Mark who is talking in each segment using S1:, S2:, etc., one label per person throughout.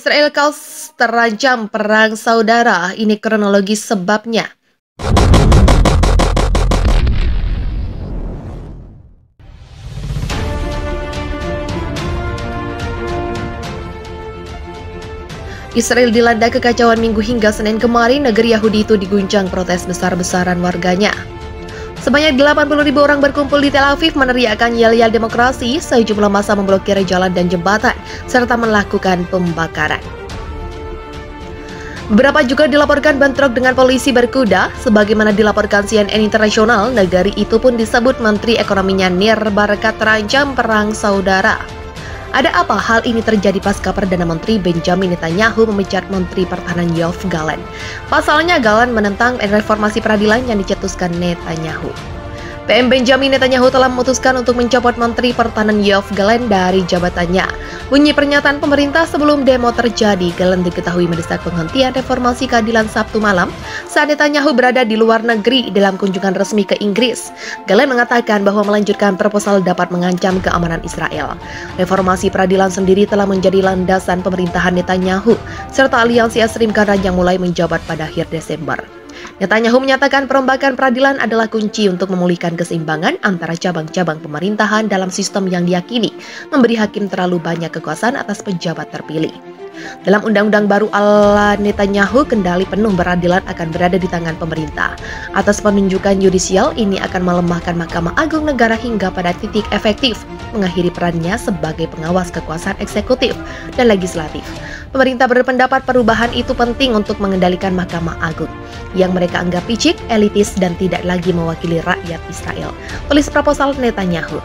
S1: Israel kaos terancam perang saudara. Ini kronologi sebabnya. Israel dilanda kekacauan Minggu hingga Senin kemarin. Negeri Yahudi itu diguncang protes besar-besaran warganya. Sebanyak 80.000 orang berkumpul di Tel Aviv meneriakkan yel-yel demokrasi. Sejumlah massa memblokir jalan dan jembatan serta melakukan pembakaran. Beberapa juga dilaporkan bentrok dengan polisi berkuda. Sebagaimana dilaporkan CNN Internasional, negari itu pun disebut Menteri Ekonominya Nir Barkat terancam perang saudara. Ada apa hal ini terjadi pasca Perdana Menteri Benjamin Netanyahu memecat Menteri Pertahanan Yoav Gallant. Pasalnya, Gallant menentang reformasi peradilan yang dicetuskan Netanyahu. PM Benjamin Netanyahu telah memutuskan untuk mencopot Menteri Pertahanan Yoav Gallant dari jabatannya. Bunyi pernyataan pemerintah sebelum demo terjadi. Gallant diketahui mendesak penghentian reformasi keadilan Sabtu malam saat Netanyahu berada di luar negeri dalam kunjungan resmi ke Inggris. Gallant mengatakan bahwa melanjutkan proposal dapat mengancam keamanan Israel. Reformasi peradilan sendiri telah menjadi landasan pemerintahan Netanyahu serta aliansi ekstrim kanan yang mulai menjabat pada akhir Desember. Netanyahu menyatakan perombakan peradilan adalah kunci untuk memulihkan keseimbangan antara cabang-cabang pemerintahan dalam sistem yang diyakini memberi hakim terlalu banyak kekuasaan atas pejabat terpilih. Dalam undang-undang baru ala Netanyahu, kendali penuh peradilan akan berada di tangan pemerintah. Atas penunjukan yudisial ini akan melemahkan Mahkamah Agung Negara hingga pada titik efektif mengakhiri perannya sebagai pengawas kekuasaan eksekutif dan legislatif. Pemerintah berpendapat perubahan itu penting untuk mengendalikan Mahkamah Agung yang mereka anggap picik, elitis, dan tidak lagi mewakili rakyat Israel. Tulis proposal Netanyahu.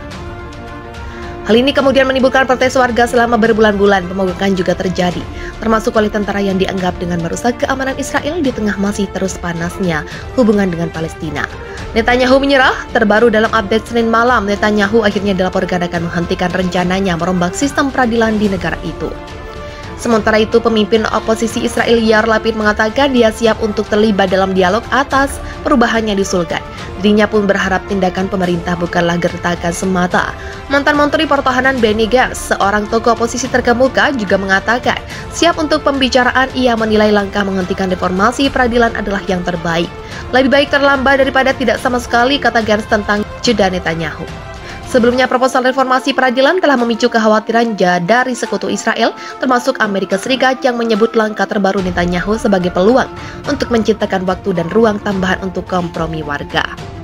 S1: Hal ini kemudian menimbulkan protes warga selama berbulan-bulan. Pemogokan juga terjadi, termasuk oleh tentara yang dianggap dengan merusak keamanan Israel di tengah masih terus panasnya hubungan dengan Palestina. Netanyahu menyerah. Terbaru dalam update Senin malam, Netanyahu akhirnya dilaporkan akan menghentikan rencananya merombak sistem peradilan di negara itu. Sementara itu, pemimpin oposisi Israel Yair Lapid mengatakan dia siap untuk terlibat dalam dialog atas perubahan yang diusulkan. Dirinya pun berharap tindakan pemerintah bukanlah gertakan semata. Mantan Menteri Pertahanan Benny Gantz, seorang tokoh oposisi terkemuka, juga mengatakan siap untuk pembicaraan. Ia menilai langkah menghentikan reformasi peradilan adalah yang terbaik. Lebih baik terlambat daripada tidak sama sekali, kata Gantz tentang jeda Netanyahu. Sebelumnya, proposal reformasi peradilan telah memicu kekhawatiran dari sekutu Israel, termasuk Amerika Serikat yang menyebut langkah terbaru Netanyahu sebagai peluang untuk menciptakan waktu dan ruang tambahan untuk kompromi warga.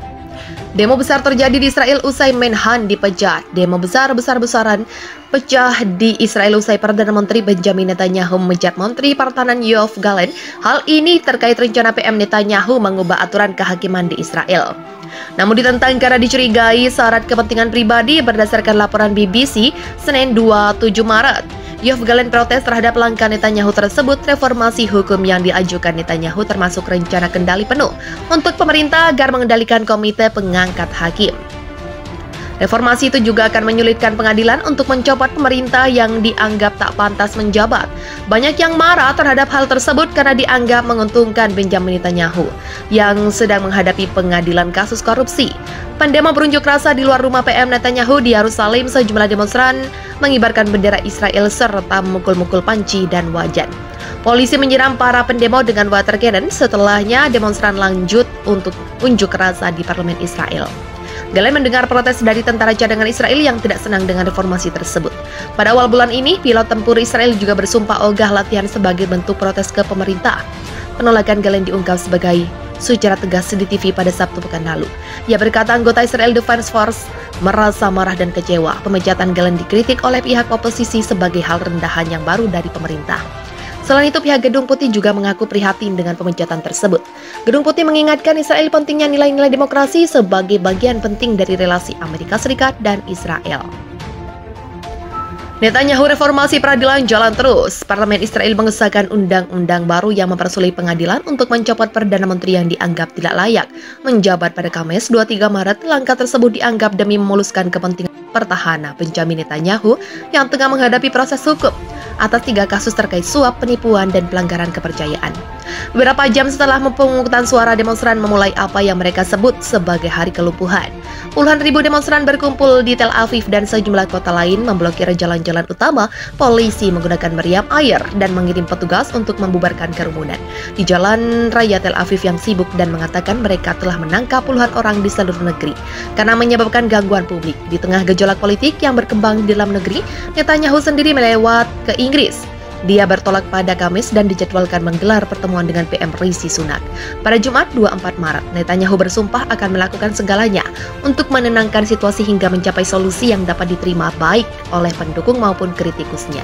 S1: Demo besar terjadi di Israel usai Menhan dipecat. Demo besar-besaran pecah di Israel usai Perdana Menteri Benjamin Netanyahu memecat Menteri Pertahanan Yoav Gallant. Hal ini terkait rencana PM Netanyahu mengubah aturan kehakiman di Israel. Namun ditentang karena dicurigai syarat kepentingan pribadi berdasarkan laporan BBC Senin 27 Maret. Yoav Gallant protes terhadap langkah Netanyahu tersebut. Reformasi hukum yang diajukan Netanyahu termasuk rencana kendali penuh untuk pemerintah agar mengendalikan komite pengangkat hakim. Reformasi itu juga akan menyulitkan pengadilan untuk mencopot pemerintah yang dianggap tak pantas menjabat. Banyak yang marah terhadap hal tersebut karena dianggap menguntungkan Benjamin Netanyahu yang sedang menghadapi pengadilan kasus korupsi. Pendemo berunjuk rasa di luar rumah PM Netanyahu di Yerusalem. Sejumlah demonstran mengibarkan bendera Israel serta memukul-mukul panci dan wajan. Polisi menyiram para pendemo dengan water cannon. Setelahnya demonstran lanjut untuk unjuk rasa di parlemen Israel. Gallant mendengar protes dari tentara cadangan Israel yang tidak senang dengan reformasi tersebut. Pada awal bulan ini, pilot tempur Israel juga bersumpah ogah latihan sebagai bentuk protes ke pemerintah. Penolakan Gallant diungkap sebagai secara tegas di TV pada Sabtu pekan lalu. Ia berkata anggota Israel Defense Force merasa marah dan kecewa. Pemecatan Gallant dikritik oleh pihak oposisi sebagai hal rendahan yang baru dari pemerintah. Selain itu, pihak Gedung Putih juga mengaku prihatin dengan pemecatan tersebut. Gedung Putih mengingatkan Israel pentingnya nilai-nilai demokrasi sebagai bagian penting dari relasi Amerika Serikat dan Israel. Netanyahu reformasi peradilan jalan terus. Parlemen Israel mengesahkan undang-undang baru yang mempersulit pengadilan untuk mencopot Perdana Menteri yang dianggap tidak layak menjabat pada Kamis 23 Maret. Langkah tersebut dianggap demi memuluskan kepentingan pertahanan Benjamin Netanyahu yang tengah menghadapi proses hukum atas 3 kasus terkait suap, penipuan, dan pelanggaran kepercayaan. Beberapa jam setelah pemungutan suara, demonstran memulai apa yang mereka sebut sebagai hari kelumpuhan. Puluhan ribu demonstran berkumpul di Tel Aviv dan sejumlah kota lain memblokir jalan-jalan utama. Polisi menggunakan meriam air dan mengirim petugas untuk membubarkan kerumunan di jalan raya Tel Aviv yang sibuk dan mengatakan mereka telah menangkap puluhan orang di seluruh negeri karena menyebabkan gangguan publik. Di tengah gejolak politik yang berkembang di dalam negeri, Netanyahu sendiri melewat ke Inggris. Dia bertolak pada Kamis dan dijadwalkan menggelar pertemuan dengan PM Rishi Sunak. Pada Jumat 24 Maret, Netanyahu bersumpah akan melakukan segalanya untuk menenangkan situasi hingga mencapai solusi yang dapat diterima baik oleh pendukung maupun kritikusnya.